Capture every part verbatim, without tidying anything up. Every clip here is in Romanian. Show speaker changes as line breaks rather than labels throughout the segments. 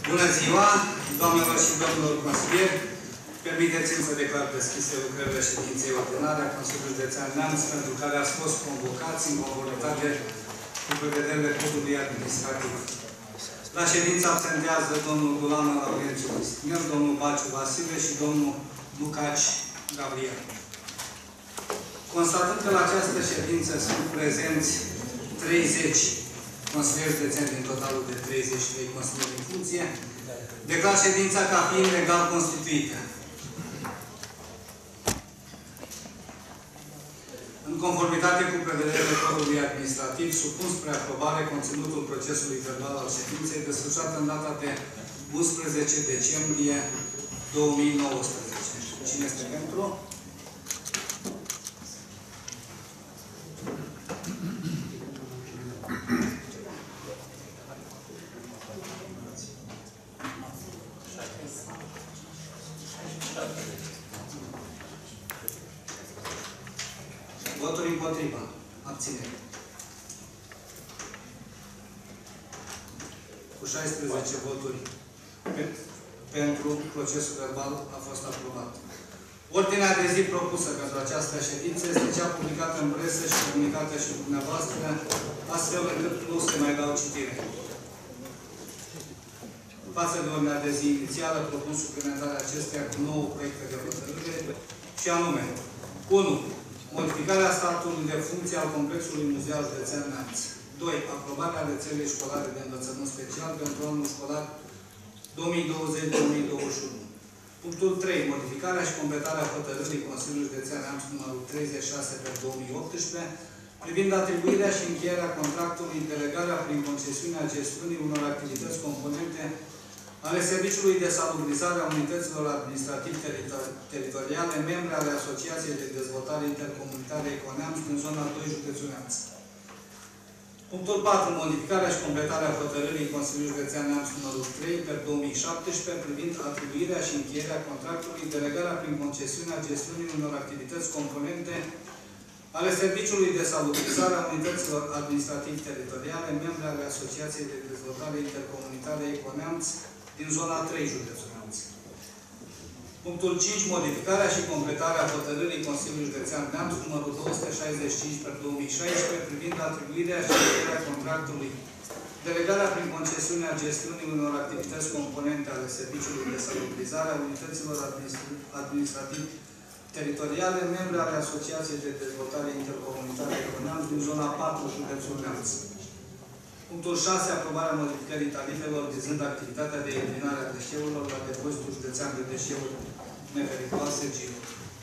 Bună ziua, doamnelor și domnilor consilieri! Permiteți-mi să declar deschise lucrările ședinței ordinare a Consiliului Județean Neamț, pentru care ați fost convocați în conformitate cu prevederile codului administrativ. La ședință absentează domnul Gulană Laurențiu Cristinel, domnul Baciu Vasile și domnul Lucaci Gabriel. Constatând că la această ședință sunt prezenți treizeci consilieri județeni din totalul de treizeci și trei consilieri în funcție, declar ședința ca fiind legal constituită. În conformitate cu prevederile codului administrativ, supun spre aprobare conținutul procesului verbal al ședinței desfășurat în data de unsprezece decembrie două mii nouăsprezece. Cine este pentru? Voturi împotriva. Abținere. Cu șaisprezece voturi pe, pentru procesul verbal a fost aprobat. Ordinea de zi propusă pentru această ședință este cea publicată în presă și comunicată și dumneavoastră, astfel încât nu se mai dau citire. Față de ordinea de zi inițială, propun suplimentarea acesteia cu nouă proiecte de hotărâre, și anume unu. Modificarea statului de funcție al complexului muzeal județean Neamț. doi. Aprobarea rețelei școlare de învățământ special pentru anul școlar două mii douăzeci două mii douăzeci și unu. Punctul trei. Modificarea și completarea hotărârii Consiliului Județean Neamț numărul treizeci și șase pe două mii optsprezece privind atribuirea și încheierea contractului, delegarea prin concesiunea gestiunii unor activități componente ale Serviciului de Salubrizare a Unităților Administrativ-Teritoriale, membre ale Asociației de Dezvoltare Intercomunitară Econeamț din zona doi, județul Neamț. Punctul patru. Modificarea și completarea hotărârii Consiliului Județean Neamț numărul trei pe două mii șaptesprezece privind atribuirea și încheierea contractului, delegarea prin concesiunea gestiunii unor activități componente ale Serviciului de Salubrizare a Unităților Administrativ-Teritoriale, membre ale Asociației de Dezvoltare Intercomunitară Econeamț din zona trei, județul Neamț. Punctul cinci. Modificarea și completarea hotărârii Consiliului Județean Neamț numărul două sute șaizeci și cinci pe două mii șaisprezece privind atribuirea și încheierea contractului, delegarea prin concesiunea gestiunii unor activități componente ale Serviciului de Salubrizare a Unităților Administrativ-Teritoriale, membre ale Asociației de Dezvoltare Intercomunitară Econeamț din zona patru, județul Neamț. Punctul șase. Aprobarea modificării tarifelor vizând activitatea de eliminare a deșeurilor la depozitul județean de deșeuri nepericuloase G I R.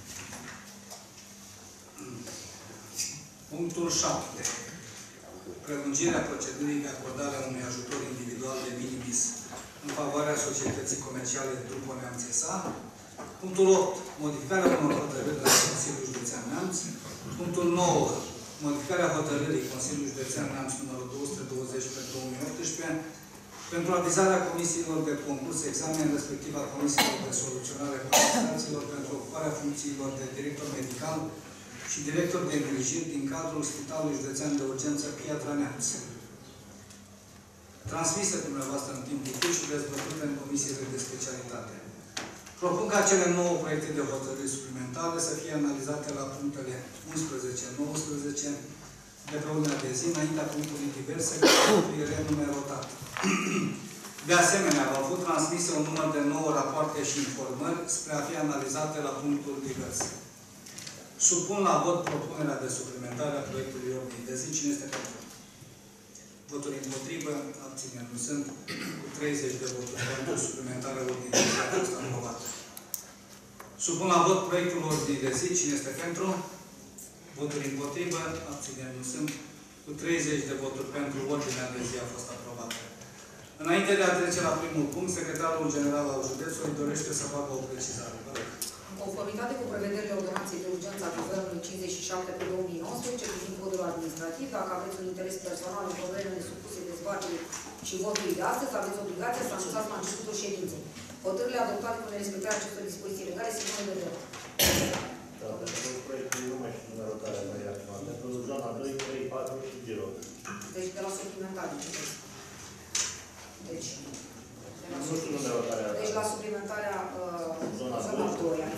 Punctul șapte. Prelungirea procedurii de acordare a unui ajutor individual de minimis în favoarea societății comerciale de Grupo Neamț S A. Punctul opt. Modificarea unor hotărâri la Consiliul Județean Neamț. Punctul nouă. Modificarea hotărârii Consiliului Județean Neamț numărul două sute douăzeci pe două mii optsprezece pentru avizarea comisiilor de concurs, examen, respectiv a comisiilor de soluționare a contestațiilor pentru ocuparea funcțiilor de director medical și director de îngrijiri din cadrul Spitalului Județean de Urgență Piatra Neamț. Transmise dumneavoastră în timp util și dezbătute în comisiile de specialitate. Propun ca cele nouă proiecte de hotărâri suplimentare să fie analizate la punctele unsprezece nouăsprezece de pe ordinea de zi, înaintea punctului diverse, care fie renumerotat. De asemenea, v-au fost transmise un număr de nouă rapoarte și informări spre a fi analizate la punctul divers. Supun la vot propunerea de suplimentare a proiectului ordinii de zi. Cine este pentru? Voturi împotrivă, abțineri nu sunt, cu treizeci de voturi pentru suplimentarea ordinii de zi a fost aprobată. Supun la vot proiectul ordinii de zi. Cine este pentru? Voturi împotrivă, abțineri nu sunt, cu treizeci de voturi pentru ordinea de zi a fost aprobată. Înainte de a trece la primul punct, secretarul general al județului dorește să facă o precizare.
În conformitate cu prevederile ordonanței de urgență a Guvernului cincizeci și șapte pe două mii nouăsprezece privind codul administrativ, dacă aveți un interes personal în problemele supuse dezbaterii și votului de astăzi, aveți obligația să anunțați la începutul ședinței. Hotărârile adoptate cu nerespectarea acestor dispoziții legale se pun în vedere.
Da, pentru proiectul nume și numerotarea mai acum. Pentru zona doi, trei, patru și zero.
Deci de la suplimentare. Deci, de la suplimentare.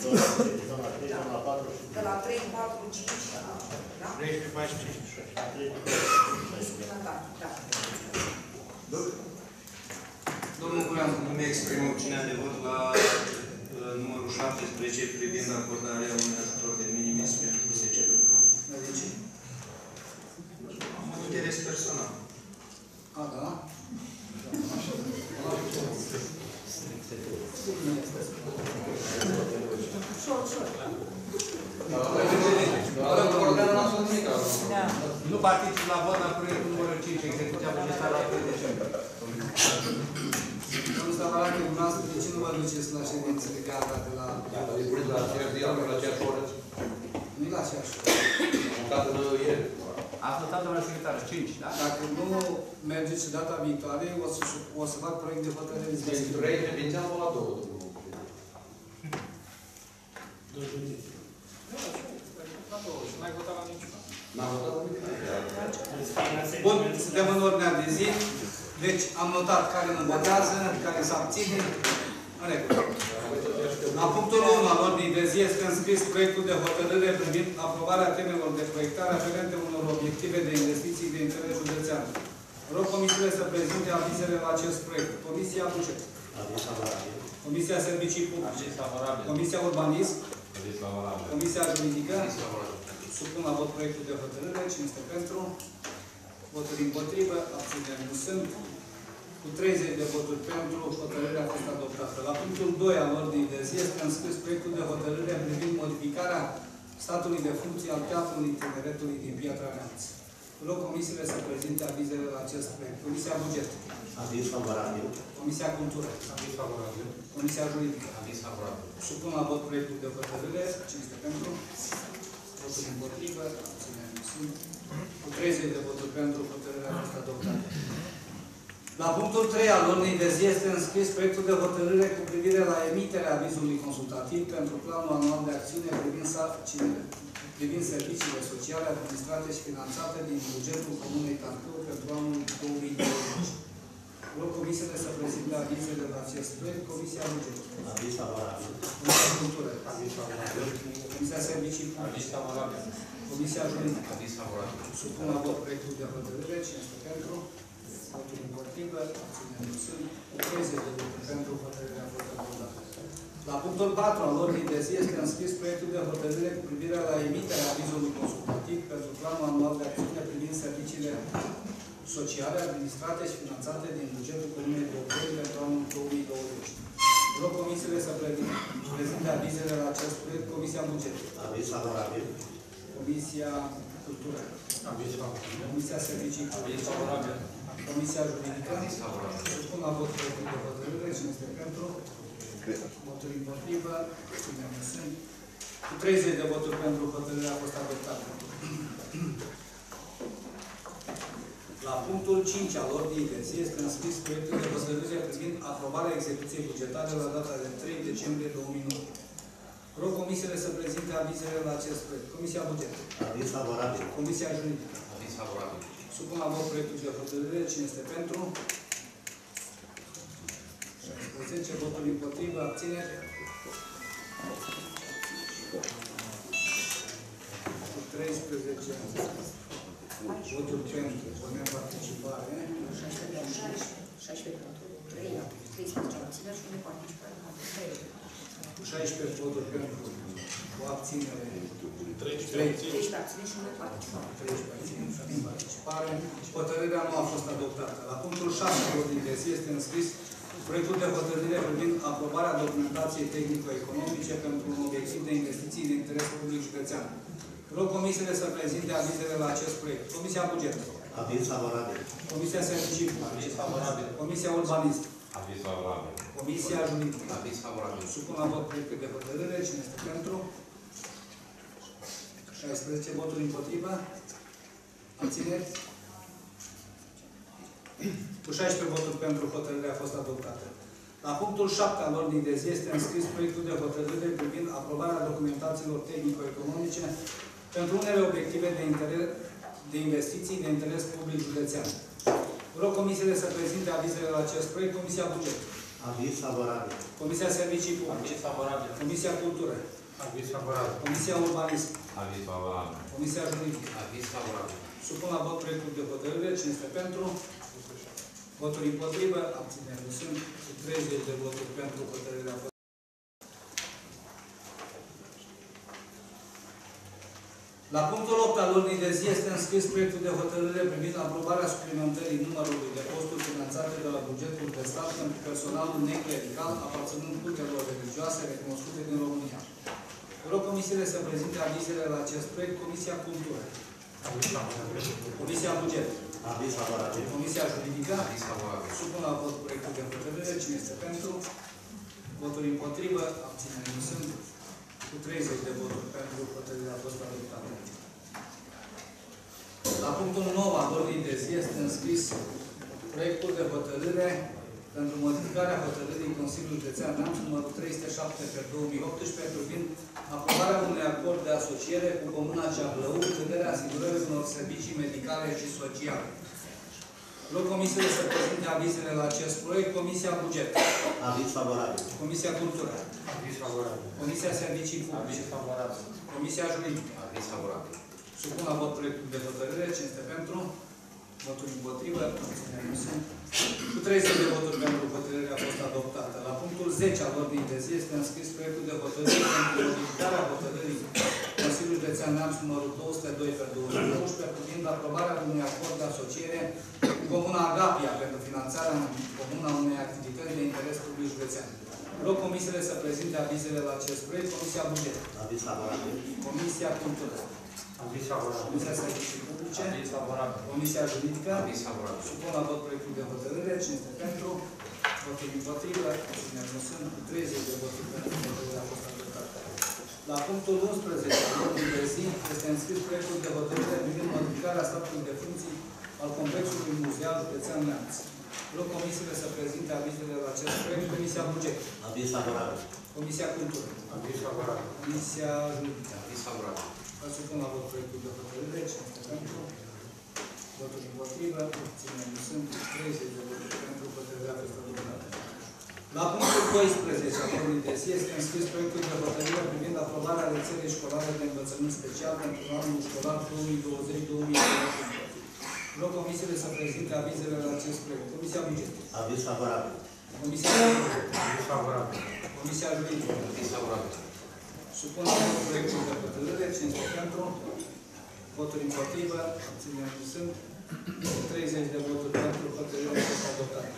zona trei, zona trei, zona patru și
De la trei, patru, cinci, da?
treisprezece, paisprezece, cincisprezece.
Suplimentar, da.
Domnul Curean, îmi exprim opțiunea de vot la uh, numărul șaptesprezece privind acordarea unui ajutor de minimis pentru S C D.
De ce?
Am un interes personal.
A, da?
Ușor, ușor.
Nu particip la vot la proiectul numărul cinci, execuția bugetară la trei decembrie.
Domnul Stavarache, dumneavoastră, de ce nu vă duceți la ședințele gata de la...
La aceeași zi, la aceeași oră.
Nu-i la aceeași oră.
Am dat ieri.
A votat doamna secretară, cinci, da?
Dacă nu mergeți și data viitoare, o să, o să fac proiect de hotărâre de
Deci trei ședințe am luat două.
N-ai votat la niciuna.
N-am votat la niciuna.
Bun, suntem în ordinea de zi. Deci am notat care nu votează, care se abține. În regulă. La punctul unu al ordinii de zi este înscris proiectul de hotărâre privind aprobarea temelor de proiectare aferente unor obiective de investiții de interes județean. Rog comisiile să prezinte avizele la acest proiect. Comisia Buget.
Aviz favorabil.
Comisia Servicii Publice. Comisia Urbanism. Comisia Juridică. Supun la vot proiectul de hotărâre. Cine este pentru? Voturi împotrivă. Abțineri nu sunt. Cu treizeci de voturi pentru, hotărârea a fost adoptată. La punctul doi al ordinii de zi este înscris proiectul de hotărâre privind modificarea statului de funcție al Teatrului Tineretului din Piatra Neamț. Rog comisiile să prezinte avizele la acest proiect. Comisia Buget.
Aviz favorabil.
Comisia Cultură.
Aviz favorabil.
Comisia Juridică.
Aviz favorabil.
Supun la vot proiectul de hotărâre. Cine este pentru? Voturi împotrivă. Abțineri nu sunt. Cu treizeci de voturi pentru, hotărârea a fost adoptată. La punctul trei al ordinii de zi este înscris proiectul de hotărâre cu privire la emiterea avizului consultativ pentru planul anual de acțiune privind, privind serviciile sociale administrate și finanțate din bugetul Comunei Tarcău pentru anul două mii douăzeci. Rog comisiile să prezinte avizele la acest proiect. Comisia Buget.
Aviz favorabil.
Comisia Cultură. Aviz favorabil. Comisia Servicii Publice.
Aviz favorabil.
Comisia Juridică.
Aviz favorabil.
Supun la vot proiectul de hotărâre. Cine este pentru? Votul împotrivă, abțineri nu sunt. treizeci de voturi pentru, hotărârea a fost adoptată. La punctul patru al ordinii de zi este înscris proiectul de hotărâre cu privire la emiterea avizului consultativ pentru planul anual de acțiune privind serviciile sociale administrate și finanțate din bugetul Comunei Tarcău pentru anul două mii douăzeci. Rog comisiile să prezinte avizele la acest proiect. Comisia Buget.
Aviz favorabil.
Comisia Cultură.
Aviz favorabil.
Comisia Servicii.
Aviz favorabil.
Comisia Juridică.
Aviz favorabil.
Supun la vot proiectul de hotărâre. Cine este pentru? Voturi împotrivă. Cine nu sunt? Cu treizeci de voturi pentru, hotărârea a fost adoptată. La punctul cinci al ordinii de zi este înscris proiectul de hotărâre privind aprobarea execuției bugetare la data de trei decembrie două mii nouă. Rog comisiile să prezinte avizele la acest proiect. Comisia Buget.
Aviz favorabil.
Comisia Juridică.
Aviz favorabil.
Supun la vot proiectul de hotărâre. Cine este pentru? șaisprezece voturi împotrivă. Abțineri. Cu treisprezece voturi pentru. O neparticipare.
șaisprezece pentru trei, treisprezece abțineri și o neparticipare.
Cu șaisprezece voturi pentru. O abținere.
treisprezece abțineri și o neparticipare.
treisprezece abțineri și o neparticipare. Hotărârea nu a fost adoptată. La punctul șase al ordinii de zi este înscris proiectul de hotărâre privind aprobarea documentației tehnico-economice pentru un obiectiv de investiții de interes public județean. Rog comisiile să prezinte avizele la acest proiect. Comisia Buget.
Aviz favorabil.
Comisia Servicii.
Aviz favorabil.
Comisia Urbanism.
Aviz favorabil.
Comisia Juridică.
Aviz favorabil.
Supun la vot proiectul de hotărâre. Cine este pentru? șaisprezece voturi împotrivă. Abțineri. Cu șaisprezece voturi pentru, hotărârea a fost adoptată. La punctul șapte al ordinii de zi este înscris proiectul de hotărâre privind aprobarea documentațiilor tehnico-economice pentru unele obiective de, interes, de investiții de interes public județean. Rog comisiile să prezinte avizele la acest proiect. Comisia Buget.
Aviz favorabil.
Comisia Servicii Publice.
Aviz favorabil.
Comisia Cultură.
Aviz favorabil.
Comisia Urbanism.
Aviz favorabil.
Comisia Juridică.
Aviz favorabil.
Supun la vot proiectul de hotărâre. Cine este pentru? Voturi împotrivă. Abțineri nu sunt. Cu treizeci de voturi pentru hotărârea. La punctul opt al ordinii de zi este înscris proiectul de hotărâre privind aprobarea suplimentării numărului de posturi finanțate de la bugetul de stat pentru personalul neclerical aparținând cultelor religioase recunoscute din România. Rog comisiile să prezinte avizele la acest proiect. Comisia Cultură. Comisia Buget.
Aviz favorabil.
Comisia Juridică.
Aviz favorabil.
Supun la vot proiectul de hotărâre. Cine este pentru? Voturi împotrivă. Abțineri nu sunt. Cu treizeci de voturi pentru hotărârea a fost adoptată. La punctul nouă al ordinii de zi este înscris proiectul de hotărâre pentru modificarea hotărârii Consiliului Județean Neamț numărul trei sute șapte pe două mii optsprezece privind aprobarea unui acord de asociere cu Comuna Ceahlău în vederea asigurării unor servicii medicale și sociale. Rog comisiile să prezinte avizele la acest proiect. Comisia Buget.
Aviz favorabil.
Comisia Cultură.
Aviz favorabil.
Comisia Servicii Publice.
Aviz favorabil.
Comisia Juridică.
Aviz favorabil.
Supun la vot proiectul de hotărâre. Cine este pentru? Voturi împotrivă. Abțineri nu sunt. Cu treizeci de voturi pentru hotărârea a fost adoptată. La punctul zece al ordinii de zi este înscris proiectul de hotărâre pentru modificarea hotărârii Consiliului Județean Neamț numărul două sute doi pe două mii nouăsprezece privind aprobarea unui acord de asociere cu Comuna Agapia pentru finanțarea în comuna unei activități de interes public județean. Rog comisiile să prezinte avizele la acest proiect. Comisia Buget.
Aviz favorabil.
Comisia Cultură.
Aviz favorabil.
Comisia Servicii Publice.
Aviz favorabil.
Comisia Juridică.
Aviz favorabil.
Supun la vot proiectul de hotărâre. Cine este pentru? Voturi împotrivă. Abțineri nu sunt. Cu treizeci de voturi pentru hotărârea a fost adoptată. La punctul unsprezece al ordinii de zi este înscris proiectul de hotărâre privind modificarea statului de funcții al complexului muzeal județean Neamț. Rog comisiile să prezinte avizele la acest proiect. Comisia Buget.
Aviz favorabil.
Comisia Cultură.
Aviz favorabil.
Comisia Juridică.
Aviz favorabil.
Vă supun la vot proiectul de hotărâre. Cine este pentru? Voturi împotrivă. Abțineri nu sunt. treizeci de voturi pentru hotărârea peste adoptată. La punctul doisprezece al ordinii de zi este înscris proiectul de hotărâre privind aprobarea rețelei școlare de învățământ special pentru anul școlar două mii douăzeci două mii douăzeci și unu. Rog comisiile să prezinte avizele la acest proiect. Comisia Buget.
Aviz favorabil.
Comisia Juridică.
Aviz favorabil.
Comisia Juridică.
Aviz favorabil.
Supun la vot proiectul de hotărâre. Cine este pentru? Voturi împotrivă. Abțineri nu sunt. treizeci de voturi pentru hotărârea este adoptată.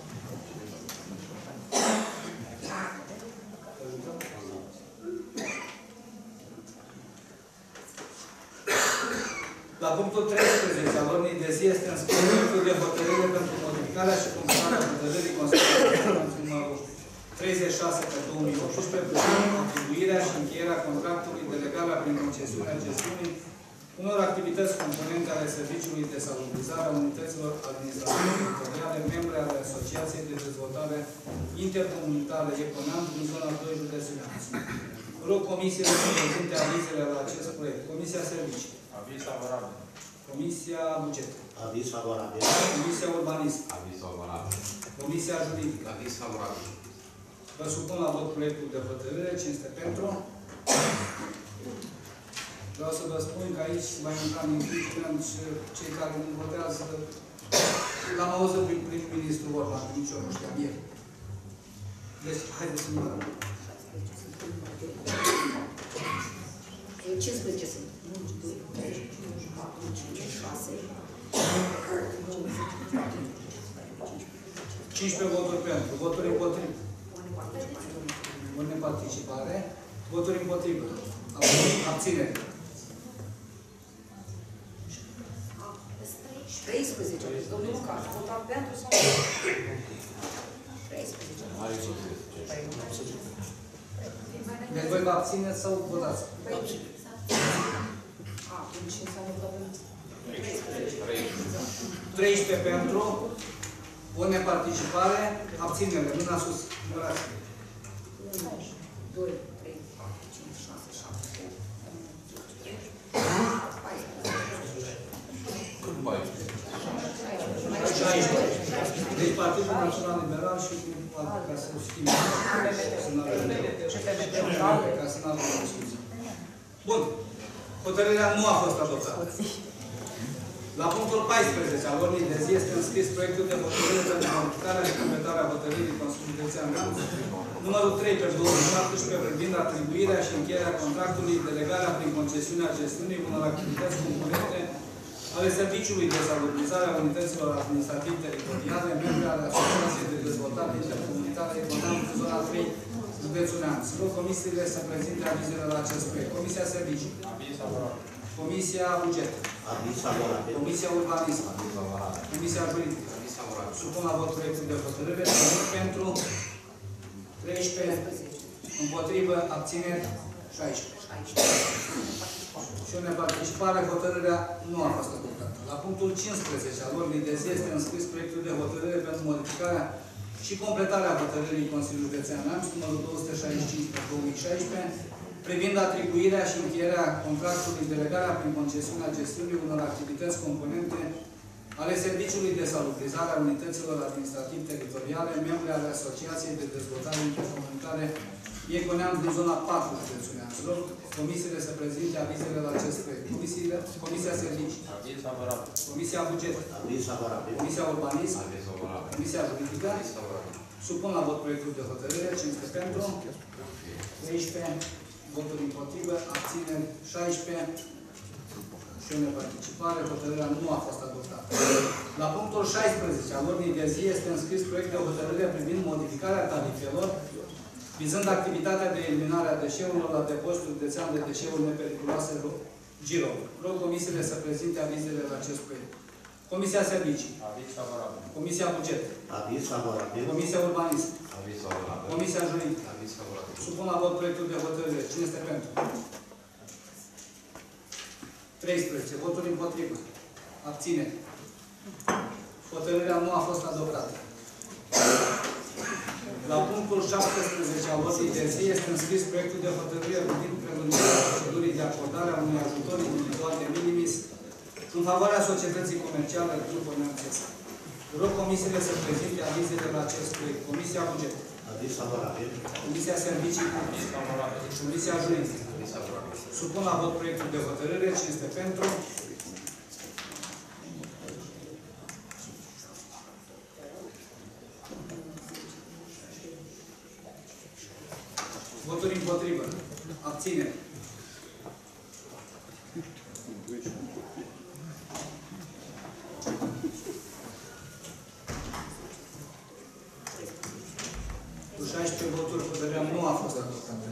La punctul treisprezece al ordinii de zi este înscris proiectul de hotărâre pentru modificarea și confirmarea hotărârii Consiliului numărul treizeci și șase pe două mii optsprezece privind atribuirea și încheierea contractului de legare prin concesiunea gestiunii unor activități componente ale Serviciului de Salubrizare a Unităților Administrative Teritoriale, membre ale Asociației de Dezvoltare Intercomunitară Econeam din zona doi, județul Neamț. Rog comisiile să prezinte avizele la acest proiect. Comisia Servicii.
Aviz favorabil.
Comisia Buget.
Aviz favorabil.
Comisia Urbanism.
Aviz favorabil.
Comisia Juridică.
Aviz favorabil.
Vă supun la vot proiectul de hotărâre. Cine este pentru? Vreau să vă spun că aici va intra în impeachment și cei care nu votează. L-am auzit prin prim-ministru Orban, nici eu nu știam ieri. Deci, haideți să nu vă
cincisprezece sunt. unu, doi, trei, patru, cinci, șase.
cincisprezece voturi pentru. Voturi împotrivă. O neparticipare. Voturi împotrivă. Abținere.
treisprezece. Domnul Luca, a votat pentru sau treisprezece.
Deci voi vă abțineți sau votați?
Atunci înseamnă că avem
treisprezece pentru, o neparticipare, abținere. Mâna sus. Numărați.
unu, doi, trei, patru, cinci, șase, șapte,
Cât mai?
șaisprezece. Deci Partidul Național Liberal și cu alte, ca să știm. Ca să nu avem discuții. Bun. Hotărârea nu a fost adoptată. La punctul paisprezece al ordinii de zi este înscris proiectul de hotărâre pentru modificarea și completarea hotărârii Consiliului Județean Neamț, numărul trei pe două mii șaptesprezece, privind atribuirea și încheierea contractului, delegarea prin concesiunea gestiunii unor activități componente ale Serviciului de Salubrizare a Unităților Administrativ-Teritoriale, membre ale Asociației de Dezvoltare Intercomunitară Economică, zona trei, județul Neamț. Rog comisiile să prezinte avizele la acest proiect. Comisia Servicii. Comisia Buget. Comisia Urbanism. Comisia Juridică. Supun la vot proiectul de hotărâre pentru treisprezece, împotrivă, abțineri, șaisprezece. Și o neparticipare, hotărârea nu a fost adoptată. La punctul cincisprezece al ordinii de zi este înscris proiectul de hotărâre pentru modificarea și completarea hotărârii Consiliului Județean Neamț, numărul două sute șaizeci și cinci pe două mii șaisprezece, privind atribuirea și încheierea contractului, delegarea prin concesiunea gestiunii unor activități componente ale Serviciului de Salubrizare a Unităților Administrativ-Teritoriale, membre ale Asociației de Dezvoltare Intercomunitare Econeamț din zona patru, județul Neamț. Rog comisiile să prezinte avizele la acest proiect. Comisiile, Comisia Servicii. Comisia Buget. Comisia Urbanism. Comisia Juridică. Supun la vot proiectul de hotărâre. Cine este pentru? treisprezece. Voturi împotrivă. Abțineri. șaisprezece. Și o neparticipare. Hotărârea nu a fost adoptată. La punctul șaisprezece al ordinii de zi este înscris proiect de hotărâre privind modificarea tarifelor vizând activitatea de eliminare a deșeurilor la depozitul județean de deșeuri nepericuloase Giro. Rog comisiile să prezinte avizele la acest proiect. Comisia Servicii.
Aviz favorabil.
Comisia Buget.
Aviz favorabil.
Comisia Urbanism.
Aviz favorabil.
Comisia Juridică.
Aviz favorabil.
Supun la vot proiectul de hotărâre. Cine este pentru? treisprezece. Voturi împotrivă. Abțineri. Hotărârea nu a fost adoptată. La punctul șaptesprezece al ordinii de zi este înscris proiectul de hotărâre privind prelungirea procedurii de acordare a unui ajutor individual de minimis în favoarea societății comerciale Grupul Neamțesc. Rog comisiile să prezinte avizele la acest proiect. Comisia Buget.
Aviz favorabil.
Comisia Servicii.
Aviz favorabil.
Comisia Juridică.
Aviz favorabil.
Supun la vot proiectul de hotărâre. Cine este pentru? Voturi împotrivă. Abține. Cu șaisprezece voturi, hotărârea nu a fost adoptată.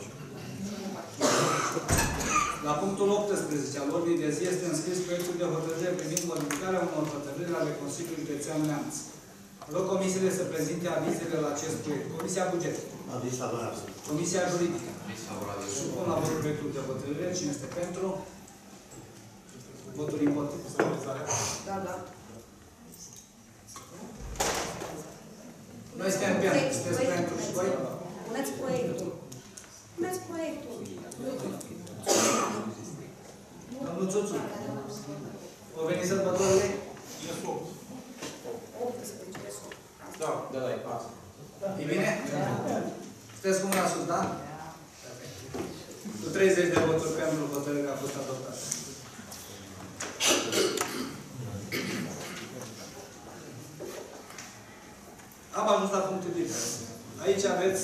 La punctul optsprezece al ordinii de zi este înscris proiectul de hotărâre privind modificarea unor hotărâri ale Consiliului Județean Neamț. Rog comisiile să prezinte avizele la acest proiect. Comisia Buget.
Aviz favorabil.
Comisia Juridică.
Aviz favorabil.
Supun la vot proiectul de hotărâre. Cine este pentru? Voturi împotrivă.
Da, da.
Noi suntem pentru. Sunteți pentru și voi?
Puneți proiectul. Puneți proiectul.
Domnul Țuțu. O veni sărbătorile?
optsprezece.
Da, da, da, e pasă.
E bine? Sunteți cu mâna sus, da? Cu treizeci de voturi pentru hotărârea a fost adoptată. Am ajuns la punctul liber. Aici aveți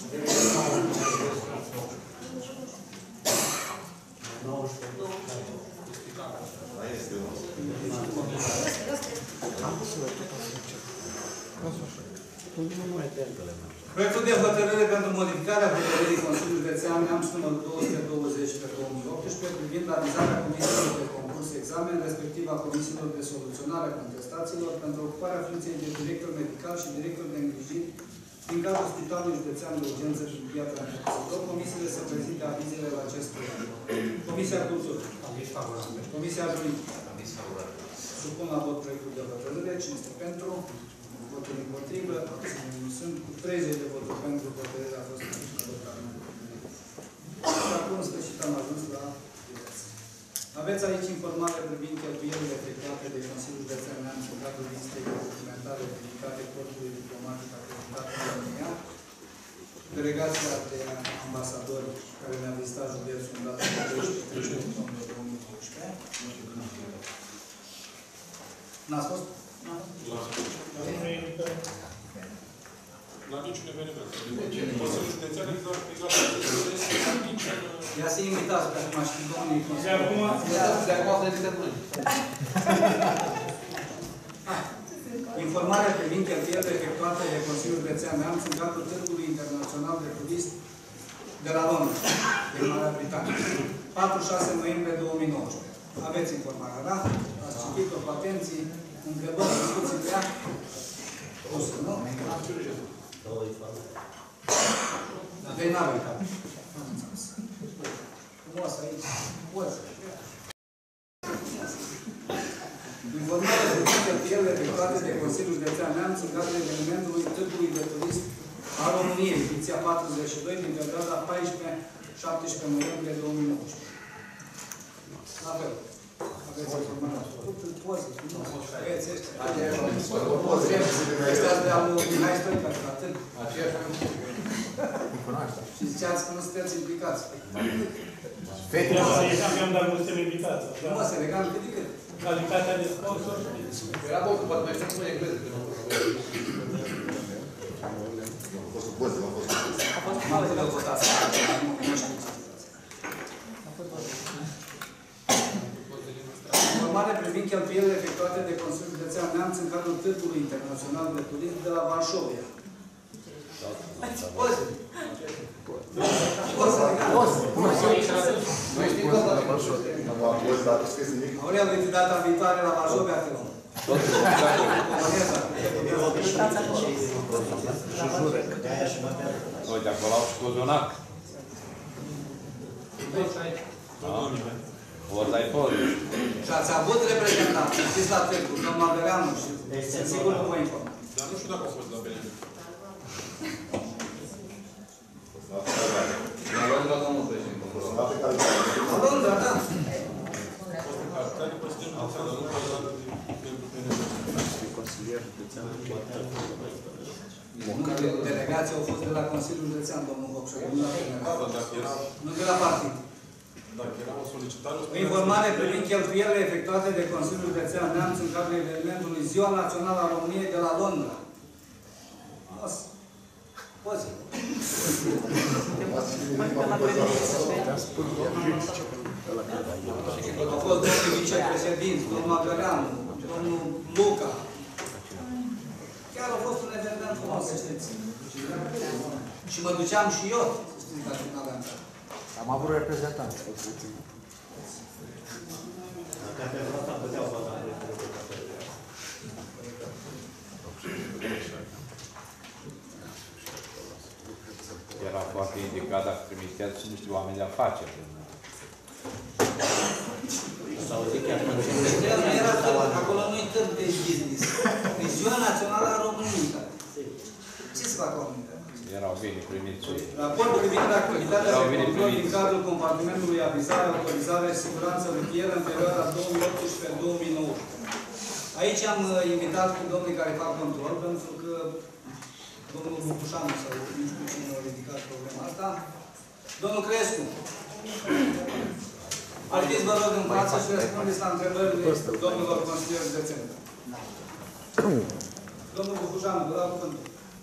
proiectul de hotărâre pentru modificarea hotărârii Consiliului Județean Neamț numărul două sute douăzeci pe două mii optsprezece privind avizarea comisiilor de concurs examen, respectiv a comisiilor de soluționare a contestațiilor pentru ocuparea funcției de director medical și director de îngrijiri din cadrul Spitalului Județean de Urgență din Piatra Neamț. Rog comisiile să prezinte avizele la acest proiect. Comisia Cultură.
Aviz favorabil.
Comisia Juridică.
Aviz favorabil.
Supun la vot proiectul de hotărâre. Cine este pentru? Voturi împotrivă. Sunt cu treizeci de voturi pentru hotărârea a fost adoptată. Și acum, în sfârșit, am ajuns la diverse. Aveți aici informare privind cheltuielile efectuate de Consiliul Județean Neamț în cadrul listei documentare dedicate informatică acreditată în România. Delegația de ambasadori care ne-a vizitat județul în data de doisprezece octombrie două mii nouăsprezece. N-ați fost?
La niciun eveniment. Consiliul Județean exact exact
Ia să invitați, pe acum știu domnii.
De acum,
De acum să ne bune.
Informarea privind cheltuielile efectuate de Consiliul Județean Neamț în cadrul Târgului Internațional de Turism de la Londra, din Marea Britanie. patru șase noiembrie două mii nouăsprezece. Aveți informarea, da? Ați citit-o cu atenție, întrebări, discuții pe ea? O să, nu? Deci n-am uitat. Am înțeles. Frumos aici. Poți. Informarea privind cheltuielile efectuate de Consiliul Județean Neamț în cadrul evenimentului Târgului de Turism a României, ediția patruzeci și doi, din perioada paisprezece șaptesprezece noiembrie două mii nouăsprezece. La fel. Aveți informarea. Poți. Aveți ăștia. Ăștia-s de al Mihai Stoica, de la Târg. Și ziceați că nu sunteți implicați.
am dat nu suntem invitați.
Frumos, elegant, cât de cât.
Calitatea de sponsor.
Era bun, că poate mai știu cum e engleză.
Mulțile au votat. Informare privind cheltuielile efectuate de Consiliul Județean Neamț în cadrul Târgului Internațional de Turism de la Varșovia. Poți? Poți?
Noi știm că la Varșovia.
Aurel, uite data viitoare la Varșovia, te rog.
Uite, acolo au și cozonac. O să ai fost.
Și ați avut reprezentanți, știți la Târgu, domnul Adeleanu și sunt sigur că vă informă.
Dar nu știu dacă a fost la Beleniu.
La Londra, domnul președinte.
La Londra, da.
Care Consiliul Județean, dar nu pentru
Delegații au fost de la Consiliul Județean, domnul Hopșor, nu la P N R. Nu de la partid.
Dacă era o solicitare...
O informare privind cheltuielile efectuate de Consiliul Județean Neamț în cadrul evenimentului Ziua Națională a României de la Londra. Poți? Poți? Au fost domnul vicepreședinți, domnul Agăreanu, domnul Luca. Chiar a fost un eveniment frumos, să știți. Și mă duceam și eu, să știți, dacă nu aveam țară.
Am avut reprezentanți.
Era foarte indicat dacă trimiteați și niște oameni de afaceri.
Acolo nu-i târg de business. E Ziua Națională a României. Ce să fac oamenii?
Erau bine primiți.
Raportul privind activitatea de control din cadrul compartimentului avizare, autorizare și siguranță rutieră în perioada două mii optsprezece două mii nouăsprezece. Aici am invitat pe domnii care fac control, pentru că domnul Bucușanu sau nu știu cine a ridicat problema asta. Domnul Crescu, poftiți, vă rog, în față și răspundeți la întrebările domnilor consilieri județeni. Domnul Bucușanu, vă dau cuvântul.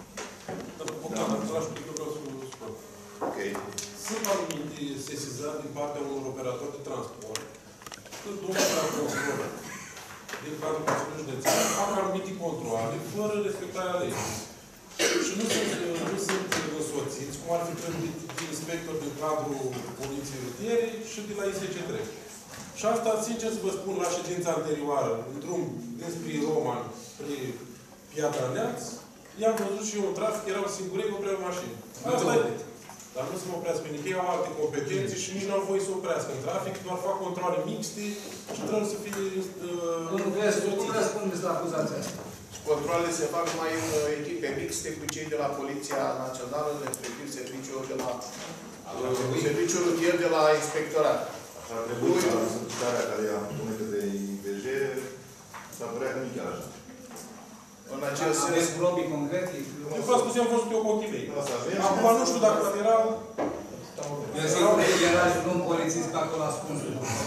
Ok. Sunt anumite sesizări din partea unor operatori de transport, când domnul la control din cadrul Consiliului Județean fac anumite controale fără respectarea legii. Și nu sunt, nu sunt însoțiți, cum ar fi trebuit inspectori din cadrul Poliției Rutiere și de la I S C trei. Și asta, sincer să vă spun, la ședința anterioară, în drum dinspre Roman, spre Piatra Neamț, i-am văzut și eu în trafic, erau singurei cu opreau mașini. Asta e. Dar nu se mă oprească nici ei, au alte competențe și nici nu au voie să oprească în trafic, doar fac controle mixte și trebuie să fie...
Domnul Crescu, cum răspundeți la acuzația asta?
Controlele se fac numai în echipe mixte cu cei de la Poliția Națională, respectiv serviciul de la serviciul rutier de la inspectorat.
Ar trebui ca solicitarea care ea pune de I V J să părea că nu chiar așa.
În acest sens,
Aveți probii concrete?
Eu v-am spus, am văzut eu cu ochii mei.
O să avem.
Acum nu știu dacă erau...
Eu zic că era și un polițist pe acolo ascuns.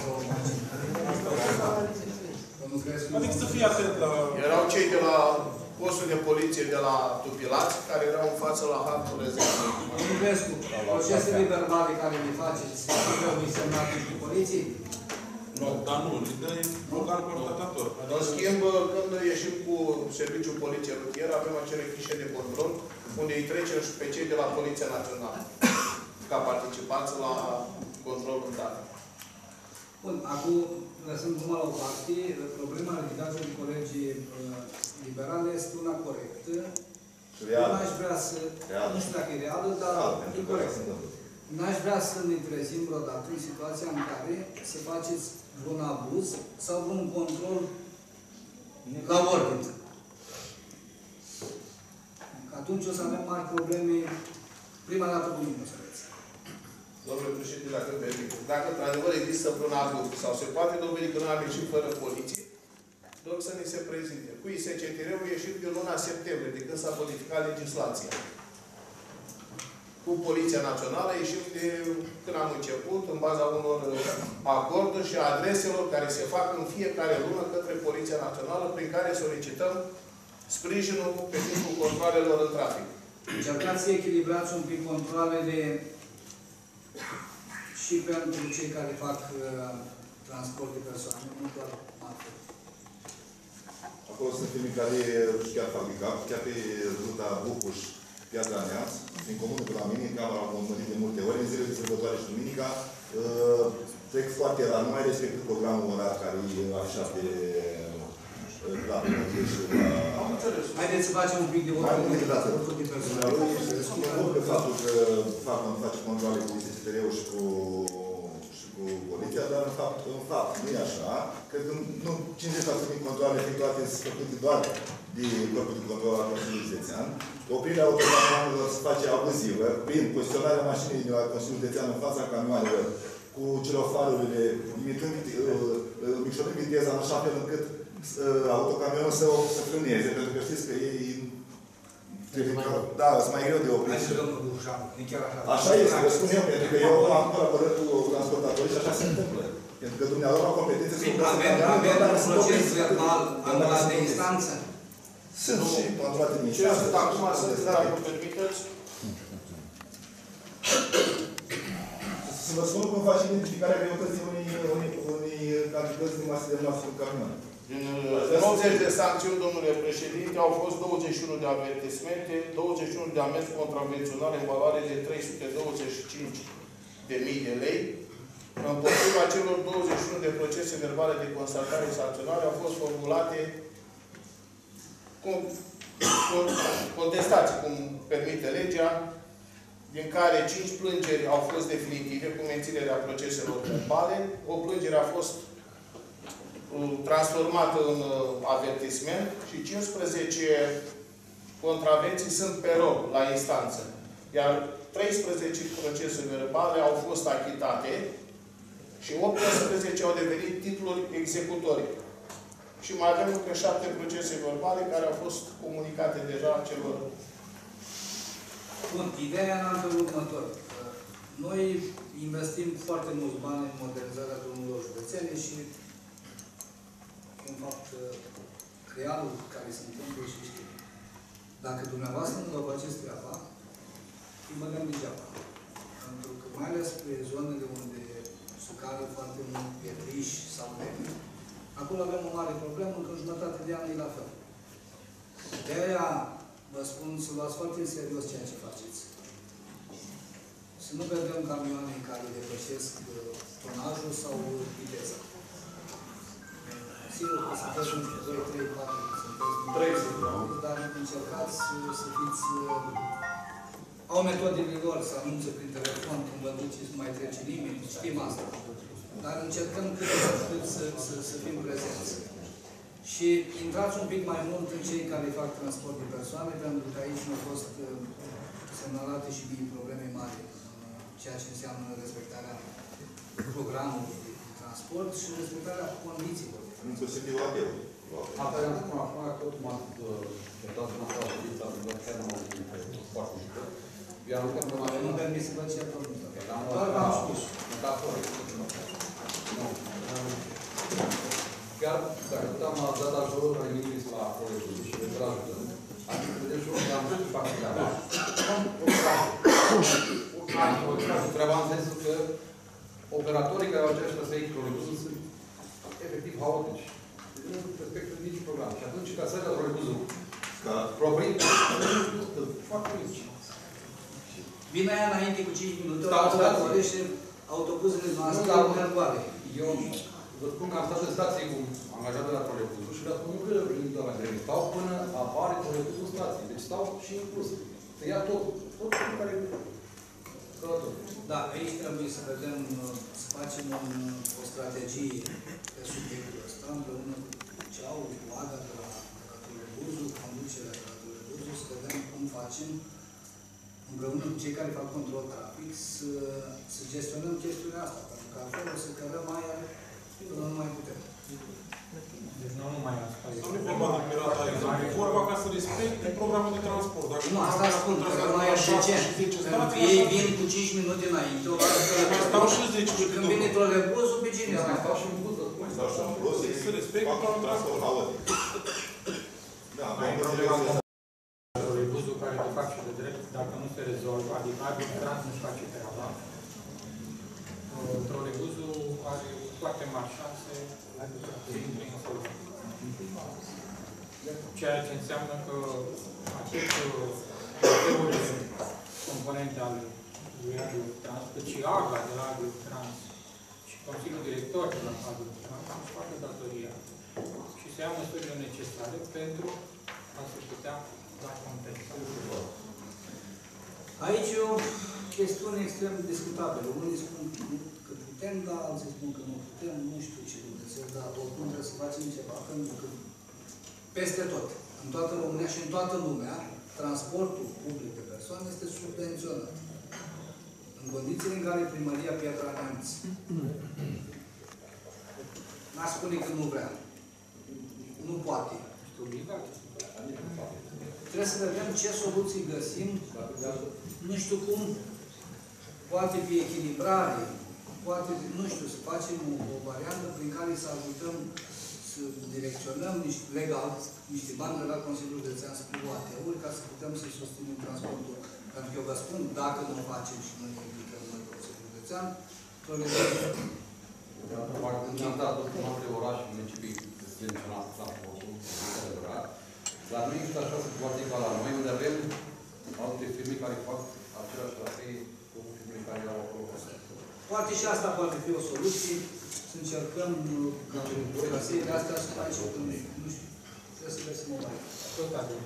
Domnul Crescu?
Adică să fii atent la...
erau cei de la postul de poliție de la Tupilați, care erau în față la hartul rezervă.
Domnul Crescu, procesele verbale care le faceți, trebuie semnate cu poliții?
Nu, dar nu, îi dă local coordonatator.
În schimb, când ieșim cu serviciul poliție rutieră, avem acele fișe de control, unde îi trecem și pe cei de la Poliția Națională, ca participanți la controlul în trafic.
Bun, acum, lăsând numai la o parte, problema ridicată de colegii uh, liberale este una corectă. Eu n-aș vrea să,
Reală.
nu știu dacă e reală, dar
Reală,
e corectă. N-aș vrea să ne trezim vreodată în situația în care să faceți vreun abuz sau vreun control la ordine. Atunci o să avem mari probleme, prima dată cu nimeni o să veți.
Domnule președinte, dacă îmi permite, dacă într-adevăr există vreun abuz sau se poate dovedi că nu am ieșit fără poliție, rog să ni se prezinte. Cu I S C T R-ul ieșit din luna septembrie, de când s-a modificat legislația. Cu Poliția Națională ieșim de când am început, în baza unor acorduri și adreselor care se fac în fiecare lună către Poliția Națională, prin care solicităm sprijinul pe timpul controalelor în trafic.
Încercați să echilibrați un pic controlele și pentru cei care fac uh, transport de persoane, nu doar marfă.
Acolo sunt firme care își chiar fabrica, chiar pe ruta Bucuș, Piatra Neamț, din comună cu la mine, în camera am mărit de multe ori, în zilele de sărbătoare și duminica, uh, trec foarte rar, nu mai respect programul orar care e afișat pe la
Am înțeles. Haideți să facem un pic de
mai multe
ordine.
date. Spun că faptul că fac, face controle cu I S C T R-ul și cu și cu poliția, dar în fapt, în fapt, nu e așa. Cred că nu cincizeci la sută din controle efectuate sunt făcute doar de corpul de control al Consiliului Județean. Oprirea autocameranelor se face abuzivă prin poziționarea mașinii de la Consiliul Județean în fața camioanelor cu celofarurile, limitând, micșorând viteza în așa fel încât autocamionul să, să frâneze, pentru că știți că ei trebuie că, da, sunt mai greu de oprit.
Hai să domnul Dușan, e chiar așa.
Așa este, vă spun eu, pentru că eu am colaborat cu transportatorii și așa se întâmplă. Pentru că dumneavoastră au competențe să
Avem, avem un proces verbal anulat de instanță?
Sunt și controlate de
Ce
instanță.
sunt acum, sunt, dacă îmi permiteți,
Să vă spun cum faci identificarea greutății unei, unei, unei cantități de masă de masă în camion.
Din optzeci de sancțiuni, domnule președinte, au fost douăzeci și unu de avertismente, douăzeci și unu de amenzi contravenționale în valoare de trei sute douăzeci și cinci de mii de lei. Împotriva celor douăzeci și unu de procese verbale de constatare sancționare au fost formulate contestații, cum permite legea, din care cinci plângeri au fost definitive cu menținerea proceselor verbale, o plângere a fost transformată în avertisment și cincisprezece contravenții sunt pe rol la instanță. Iar treisprezece procese verbale au fost achitate și optsprezece au devenit titluri executorii. Și mai avem încă șapte procese verbale care au fost comunicate deja celor.
Bun, ideea era în felul următor. Noi investim foarte mulți bani în modernizarea drumurilor județene și un fapt real care se întâmplă și știm. Dacă dumneavoastră nu vă faceți treaba, îi băgăm degeaba. Pentru că mai ales pe zonele unde se cală foarte mult pierdriși sau lemne, acolo avem o mare problemă, că în jumătate de ani e la fel. De aia vă spun să luați foarte în serios ceea ce faceți. Să nu vedem camioane care depășesc tonajul sau viteza. Sigur că sunteți în doi, trei, patru, sunteți dar încercați să fiți... Au metodele lor să anunțe prin telefon când vă duceți, nu mai trece nimeni, știm asta. Dar încercăm cât de cât să, să, să fim prezenți. Și intrați un pic mai mult în cei care fac transport de persoane, pentru că aici nu au fost semnalate și mie probleme mari în ceea ce înseamnă respectarea programului de transport și respectarea condițiilor.
Inclusiv de la
Apoi am spus acum, tot m-ați dat în afară, știți, ați văzut chiar n-am auzit foarte mică. Eu am lucrat până la
Nu permis să văd ce a făcut.
am
Doar v-am spus.
metaforă. Chiar dacă tot am dat ajutorul care minimis la proiectul și îl ajutăm, adică vedem și unde am vrut să fac treaba. Treaba în sensul că operatorii care au acești trasei trolebuzul sunt efectiv haotici. Nu respectă niciun program. Și atunci trasele la trolebuzul proprii sunt foarte mici.
Vine aia înainte cu cinci minute,
Da,
o
da,
oprește autobuzele noastre
Nu, dar-
în goale.
Eu vă spun că am stat în stație cu angajat de la trolebuzul și dar nu că vin doar la greve. Stau până apare trolebuzul în stație. Deci stau și în plus. Se ia tot. Tot care călător.
Da, aici trebuie să vedem, să facem un, o strategie pe subiectul ăsta, împreună cu Ceau, cu Aga de la, de la Tulebuzul, conducerea de la Tulebuzul, să vedem cum facem, împreună cu cei care fac control trafic, să, să gestionăm chestiunea asta, pentru că acolo să cărăm aia până nu mai putem.
Deci nu numai asta.
Sau nu e vorba de pirata exact. E vorba ca să respecte programul de transport. Dacă
Nu, asta spun, că noi așa ce? Pentru că ei vin cu cinci minute înainte, o
mai stau și zece minute.
când vine trolebuzul, pe cine
Mai
să
stau și în plus.
Mai stau și în plus.
Să respecte programul de transport.
Da,
Mai
mai
problema
problema
cu trolebuzul care de fapt și de drept, dacă nu se rezolvă, adică arbitrat nu-și face treaba. Trolebuzul are toate mari șanse să intre în solvă. Ceea ce înseamnă că aceste teorii componente ale lui Radiotrans, cât și AGA de la Radiotrans și Consiliul Director de la Radiotrans își facă datoria și să ia măsurile necesare pentru a se putea da compensație.
Aici e o chestiune extrem discutabilă. Unii spun că putem, dar alții spun că nu putem, nu știu ce Dumnezeu, dar oricum trebuie să facem ceva, pentru că peste tot, în toată România și în toată lumea, transportul public de persoane este subvenționat. În condițiile în care Primăria Piatra Neamț n-aș spune că nu vrea, nu poate. Trebuie să vedem ce soluții găsim, nu știu cum, poate fi echilibrare, poate, nu știu, să facem o, o variantă prin care să ajutăm să direcționăm niște, legal niște bani de la Consiliul Județean spre O A T-uri ca să putem să susținem transportul. Pentru că eu vă spun, dacă nu o facem și nu ne implicăm noi Consiliul Județean, trebuie să...
De altă parte, când am dat tot multe orașe și municipii subvenționat transportul, este adevărat, dar nu există așa situație ca la noi, unde avem alte firme care fac același trasee cu firme care au acolo.
Poate și asta poate fi o soluție, să încercăm ca trasee de astea să facem, nu știu, trebuie să găsim o mai.
Tot adică.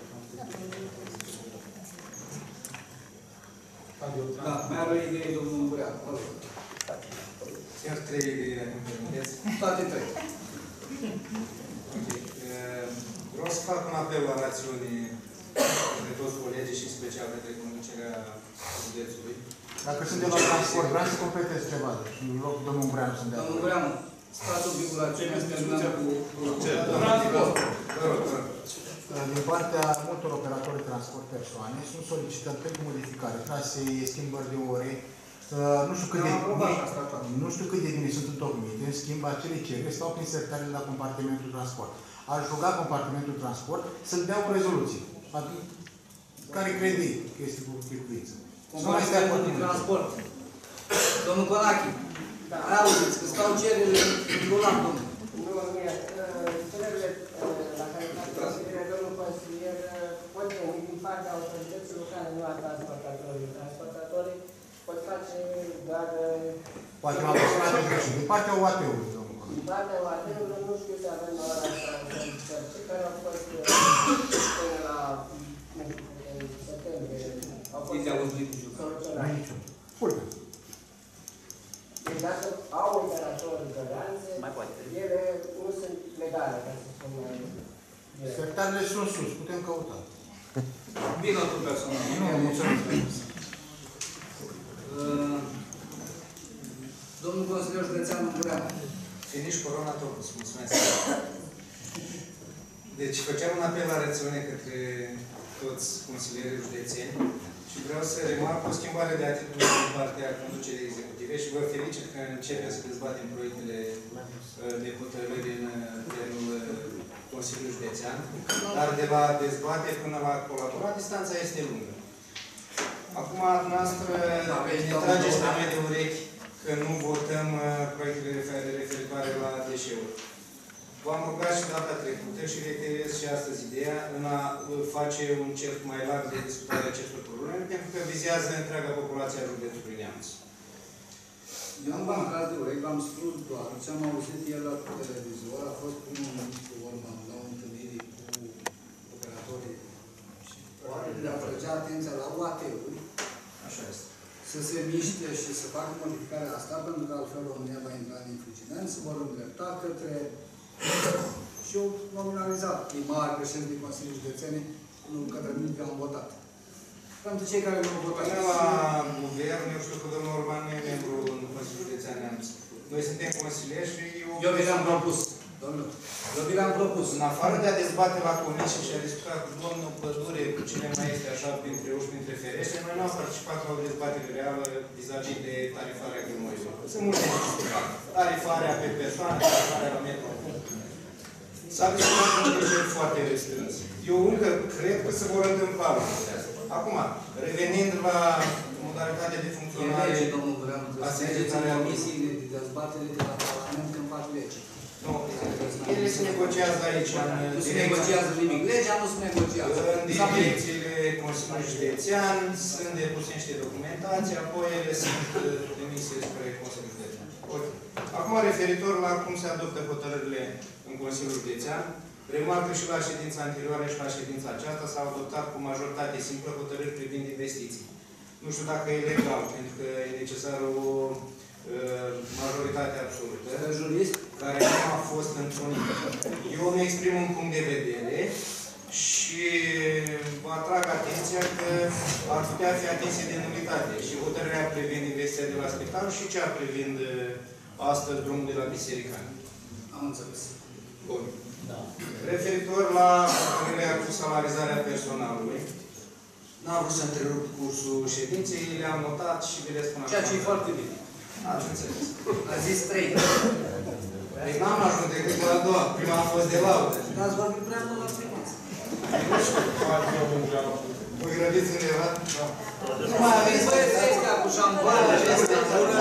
Da, mai are o idee, domnul Ungureanu, mă rog.
Chiar trei idei, dacă îmi permiteți.
Toate trei.
Ok. Vreau să fac un apel la rațiune de toți colegii și special de conducerea județului.
Dacă sunt de la transport, vreau să completez ceva. Deci, în loc domnul Ungureanu sunt de
Domnul
acolo.
Ungureanu, stați o figurațiune, să terminăm cu...
Din partea multor operatori de transport persoane sunt solicitări pentru modificare, trasee, schimbări de ore. Nu știu cât de, nu știu cât de bine sunt întocmite, în schimb, acele cereri stau prin sertarele la compartimentul transport. Aș ruga compartimentul transport să-l dea o rezoluție. Care crede că este cu chipuință.
Compartimentul transport. Domnul Conachi, mai auziți, că stau cererile în rulant, domnule.
Nu, nu e. Cererile la care fac consilierea domnul consilier pot veni din partea autorității locale, nu a transportatorii. Transportatorii pot face doar...
Poate m-am văzut din partea O A T-ului, domnul Conachi.
Din partea O A T-ului nu știu să avem la ora asta cei care au fost până la, nu știu, în septembrie, au fost soluționate.
Fulcă.
Deci dacă au operatori de ranțe, ele nu sunt legale, ca să spun mai direct.
Sertarele sunt sus, putem căuta.
Bine, tu personal.
Nu, mulțumesc.
Domnul consilier județean Ungureanu.
Finish Corona Topus, mulțumesc. Deci făceam un apel la rațiune către toți consilierii județeni și vreau să remarc o schimbare de atitudine din partea conducerii executive și vă felicit că începem să dezbatem proiectele de hotărâri în plenul Consiliului Județean, dar de la dezbate până la colabora, distanța este lungă. Acum, noastră, ne trageți pe noi de urechi că nu votăm proiectele referitoare la deșeuri. V-am rugat și data trecută și reiterez și astăzi ideea în a face un cerc mai larg de discutare acestor probleme, pentru că vizează întreaga populație a județului Neamț.
Eu nu v-am tras de urechi, v-am spus doar ce am auzit el la televizor, a fost primul ministru Orban la o întâlnire cu operatorii și le atrăgea atenția la U A T-uri.
Așa este.
Să se miște și să facă modificarea asta, pentru că altfel România va intra în infringiment, se vor îndrepta către și eu nominalizat primari, președinți de Consiliul Județene, nu către mine că am votat. Pentru cei care nu au votat.
Până la guvern, eu știu că domnul Orban nu e membru în Consiliul Județean Neamț. Noi suntem consilieri și eu...
Eu vi le-am propus, domnul. Eu vi le-am propus.
În afară de a dezbate la comisie și a discuta cu domnul Pădure, cu cine mai este așa, printre uși, printre ferește, noi nu am participat la o dezbatere reală vis-a-vis de tarifarea gunoiului. Sunt multe discutate. Tarifarea pe persoană, tarifarea la metru. S-a discutat un buget foarte restrâns. Eu încă cred că se vor întâmpla lucrurile astea. Acum, revenind la modalitatea de funcționare...
E lege, domnul Vreanu, că se mergeți în comisiile de dezbatere de la Parlament când fac lege.
Nu, ele se negociază aici.
Nu se negociază nimic. Legea nu se negociază.
În direcțiile Consiliului Județean sunt depuse niște documentații, apoi ele sunt trimise spre Consiliul Județean. Acum, referitor la cum se adoptă hotărârile în Consiliul Județean, remarcă și la ședința anterioară și la ședința aceasta s-au adoptat cu majoritate simplă hotărâri privind investiții. Nu știu dacă e legal, pentru că e necesară o uh, majoritate absolută, care nu a fost întrunită. Eu îmi exprim un punct de vedere și vă atrag atenția că ar putea fi atinse de nulitate și hotărârea privind investiția de la spital și cea privind uh, astăzi drumul de la Biserica.
Am înțeles.
Bun. Da. Referitor la hotărârea cu salarizarea personalului, n-am vrut să întrerup cursul ședinței, le-am notat și vi le spun acum.
Ceea ce e foarte bine.
Ați înțeles.
A zis trei.
Deci n-am ajuns decât la a doua. Prima a fost de laudă.
N-ați vorbit prea mult la prima.
Nu știu. Vă grăbiți undeva? Da. Nu mai aveți
voi ăstea cu șampană, acestea,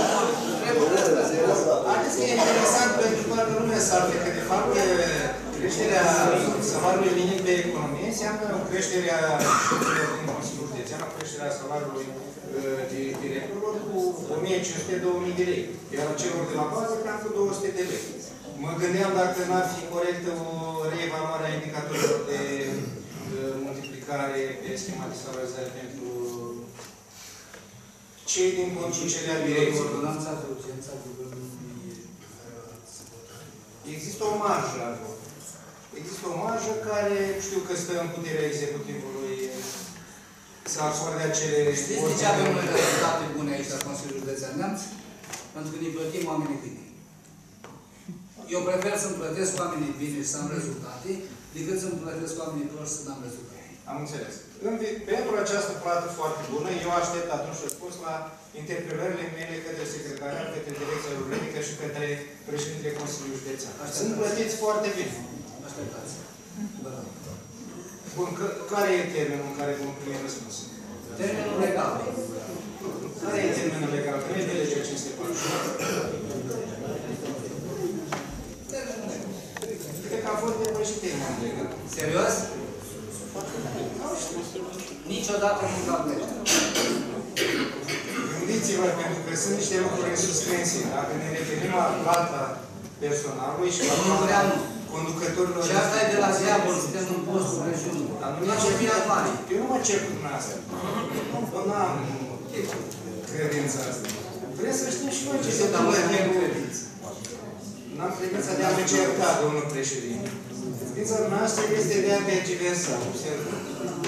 Haideți că e interesant pentru toată lumea să afle că, de fapt, creșterea salariului minim pe economie înseamnă creșterea din Consiliul Județean, creșterea salariului directorilor cu o mie cinci sute - două mii de lei, iar celor de la bază cam cu două sute de lei. Mă gândeam dacă n-ar fi corectă o reevaluare a indicatorilor de multiplicare pe schema de salarizare pentru cei din conducerea direcției.
Ordonanța de urgență a guvernului.
Există o marjă. Există o marjă care știu că stă în puterea executivului să acorde acele...
Știți de ce avem noi rezultate bune aici la Consiliul Județean Neamț? Pentru că ne plătim oamenii bine. Eu prefer să-mi plătesc oamenii bine și să am rezultate, decât să-mi plătesc oamenii proști să n-am rezultate.
Am înțeles. Pentru această plată foarte bună, eu aștept atunci răspuns la interpelările mele către secretariat, către direcția juridică și către președintele Consiliului Județean. Sunt plătiți foarte bine.
Așteptați.
Bun, care e termenul în care vom primi răspuns?
Termenul legal.
Care e termenul legal? Că nu e de legea cinci sute patruzeci și patru. Cred că a fost depășit termenul legal.
Serios? Niciodată nu v-am legea.
Gândiți-vă, pentru că sunt niște lucruri în suspensie. Dacă ne referim la plata personalului și la plata conducătorilor...
Și asta e de la diavol, suntem în postul regiunii.
Dar nu ce vine bani. Eu nu mă cer cu dumneavoastră. Eu n-am credința asta. Vreau să știm și noi ce se întâmplă. N-am credința de a mă certa, domnul președinte. Credința noastră este de a perciversa. Observăm.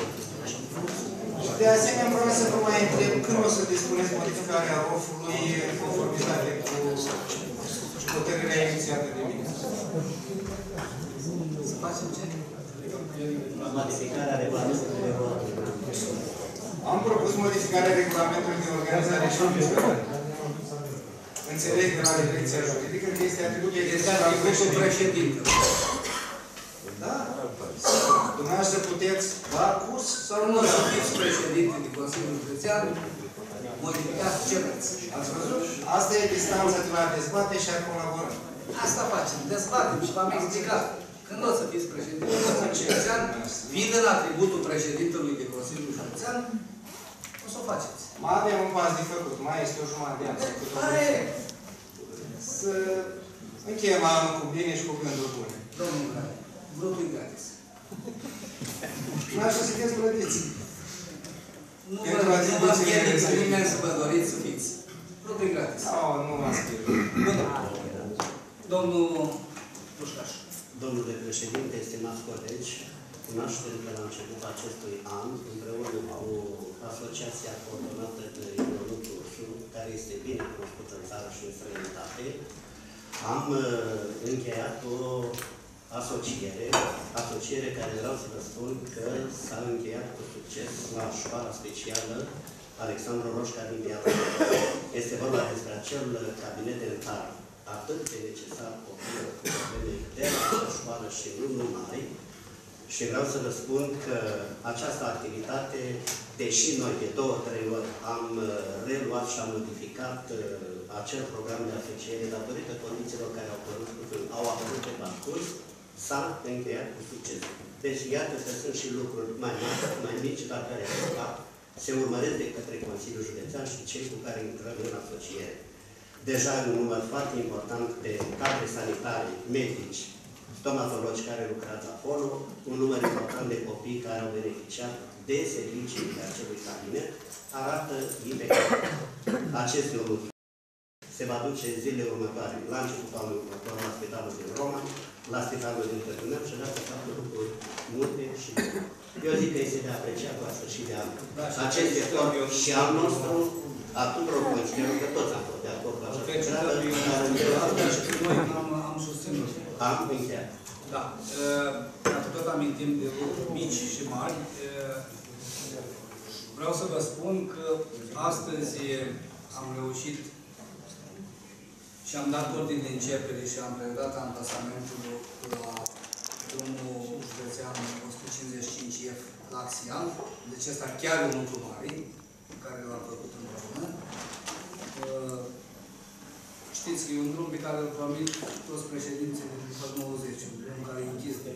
De asemenea, vreau să vă mai întreb când o să dispuneți modificarea R O F-ului în conformitate cu hotărârea inițiată de mine.
Să facem ce?
Modificarea regulamentului de vot.
Am propus modificarea regulamentului de organizare și desfășurare. Înțeleg de la direcția juridică că este atribut
Este atributul președintelui. Da?
Dumneavoastră puteți la curs sau
Nu
nu?
să fiți președinte de Consiliul Județean, modificați ce vreți. Ați văzut?
Asta e distanța de la dezbate și a colabora.
Asta facem, dezbatem și v-am explicat. Când o să fiți președinte de Consiliul Județean, fiind în atributul președintelui de Consiliul Județean, o să o faceți.
Mai avem un pas de făcut, mai este o jumătate de an.
Care e?
Să încheiem anul cu bine și cu gânduri bune.
Domnul Grai, vrutul e gratis.
Nu așa sunteți plătiți.
Nu vă, nu vă pierde nimeni să vă doriți să fiți. Vrutul e gratis.
Sau nu v-ați pierdut.
Domnul Pușcaș.
Domnule președinte, stimați colegi, cunoaștem că la începutul acestui an, împreună cu Asociația Coordonată de Ionuț Ursu, care este bine cunoscută în țară și în străinătate, am încheiat o asociere, asociere care vreau să vă spun că s-a încheiat cu succes la școala specială Alexandru Roșca din Piatra. Este vorba despre acel cabinet dentar atât de necesar copiilor cu probleme de la școală și nu numai. Și vreau să vă spun că această activitate, deși noi de două, trei ori am reluat și am modificat acel program de asociere datorită condițiilor care au apărut, au apărut pe parcurs, s-a încheiat cu succes. Deci iată că sunt și lucruri mai mari, mai mici, dar care se urmăresc de către Consiliul Județean și cei cu care intrăm în asociere. Deja un număr foarte important de cadre sanitare, medici, stomatologi care lucrează acolo, un număr important de copii care au beneficiat de servicii de acelui cabinet, arată impecabil. Acest lucru se va duce zilele următoare, la începutul anului următor, la Spitalul din Roma, la Spitalul din Târguneam și dacă fac lucruri multe și multe. Eu zic că este de apreciat la sfârșit de an. Acest sector și al nostru, a tuturor considerăm că toți am fost de acord cu această treabă, dar
Noi am, am susținut.
am încheiat.
Da. Dacă tot amintim de lucruri mici și mari, vreau să vă spun că astăzi am reușit și am dat ordine de începere și am predat amplasamentul la drumul județean o sută cincizeci și cinci F Laxian. Deci ăsta chiar e un lucru mare, care l-am făcut împreună. Știți că e un drum pe care îl promit toți președinții din după nouăzeci, un drum care e închis de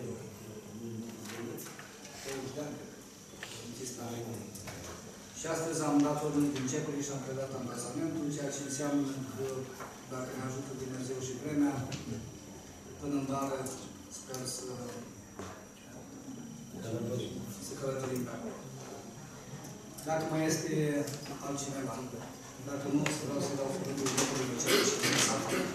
treizeci de ani, închis pe are. Și astăzi am dat ordine de începere și am predat amplasamentul, ceea ce înseamnă că, dacă ne ajută Dumnezeu și vremea, până în vară sper să să călătorim pe acolo. Dacă mai este altcineva, dacă nu, să vreau să dau cuvântul lucrurile de ceea ce ne s-a făcut.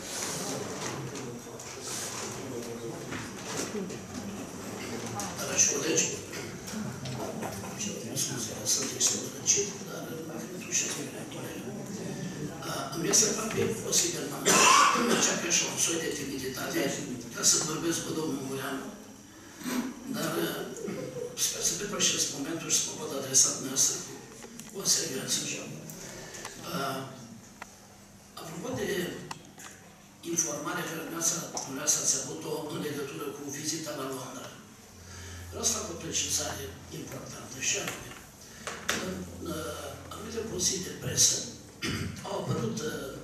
Dragi colegi, și eu scuze, sunt extrem de încet, dar am venit și ați venit actuale. Îmi este aproape posibil, m-am încercat așa un soi de timiditate ca să vorbesc cu domnul Mureanu, dar sper să depășesc momentul și să mă pot adresa dumneavoastră cu o serioasă. Apropo de informarea care dumneavoastră ați avut-o în legătură cu vizita la Londra, vreau să fac o precizare importantă și anume. În anumite poziții de presă au apărut,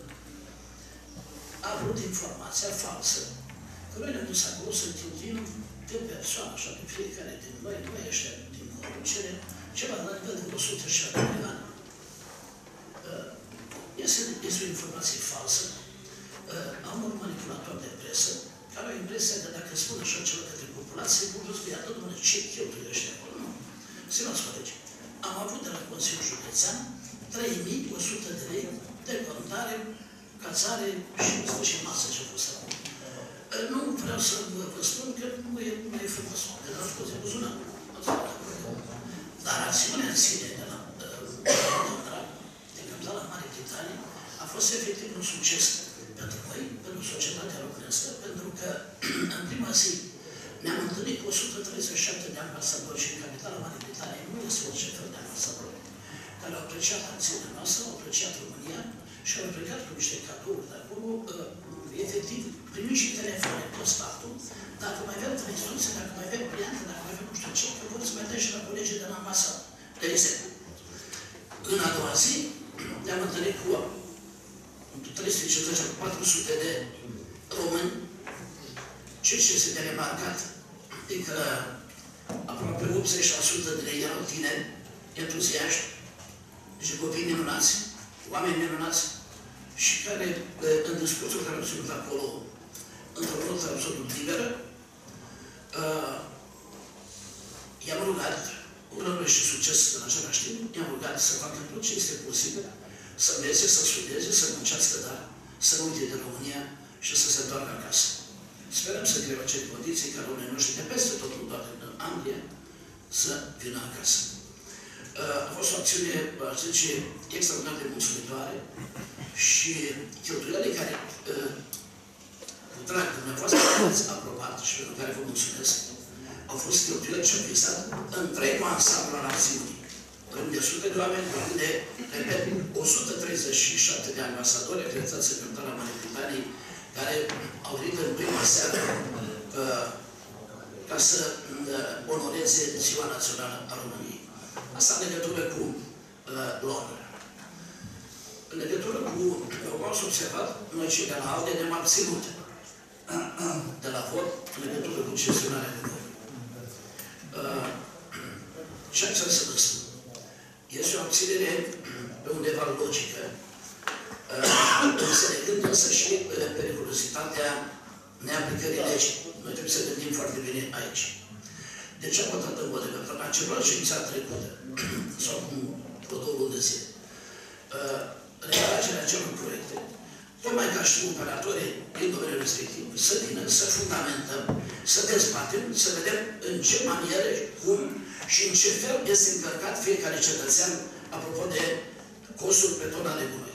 a apărut informația falsă că noi ne-am dus acolo să întâlnim de persoană, așa, de fiecare din noi, noi ăștia din conducere, ceva la nivel de o sută și șapte de ani. Este, este o informație falsă. Am un manipulator de presă care au impresia că dacă spun așa ceva către populație, populația spune, iată, domnule, ce cheltuie ăștia acolo? Nu. Stimați colegi, am avut de la Consiliul Județean trei mii o sută de lei de contare, cațare și în sfârșit masă ce a fost acolo. Nu vreau să vă, vă spun că nu e, nu e frumos, că n-a fost de buzunar. Dar acțiunea în sine de la Londra, de capitala Marii Britanii, a fost efectiv un succes pentru noi, pentru societatea românească, pentru că în prima zi ne-am întâlnit cu o sută treizeci și șapte de ambasadori și în capitala Marii Britanii nu este orice fel de ambasadori care au apreciat acțiunea noastră, au apreciat România și au plecat cu niște cadouri de acolo, efectiv, primim și telefoane tot statul, dacă mai avem instrucții, dacă mai avem pliante, dacă mai avem nu știu ce, că vor să mai dea și la colegii de la ambasadă. De exemplu, în a doua zi, ne-am întâlnit cu trei sute cincizeci - patru sute de români. Ce ce este de remarcat e că aproape optzeci la sută din ei erau tineri, entuziaști, și copii minunați, oameni minunați, și care, în discursul care au ținut acolo, într-o notă absolut liberă, uh, i-am rugat, urându-le și succes în același timp, i-am rugat să facă tot ce este posibil, să învețe, să studieze, să muncească, dar să nu uite de România și să se întoarcă acasă. Sperăm să creăm acele condiții ca românii noștri de peste tot, nu doar în Anglia, să vină acasă. A fost o acțiune, aș zice, extraordinar de mulțumitoare și cheltuielile care, cu drag, dumneavoastră ați aprobat și pentru care vă mulțumesc, au fost cheltuieli ce au fixat întregul ansamblu al acțiunii. Vorbim de sute de oameni, vorbim de, repet, o sută treizeci și șapte de ambasadori acreditați în capitala Marii Britanii, care au venit în prima seară ca să onoreze Ziua Națională a României. Asta în legătură cu uh, Londra. În legătură cu, cum ați observat, noi cei de la ALDE ne-am abținut de la vot în legătură cu gestionarea de vot. Uh, ce am să vă spun? Este o abținere pe undeva logică, uh, înțelegând însă și uh, periculositatea neaplicării legii. Noi trebuie să gândim foarte bine aici. De ce am votat în vot? Pentru că a început ședința trecută, sau cum vreo două luni de zi, retragerea acelor proiecte, tocmai ca și operatorii din domeniul respectiv, să vină, să fundamentăm, să dezbatem, să vedem în ce maniere, cum și în ce fel este încărcat fiecare cetățean apropo de costuri pe tona de gunoi.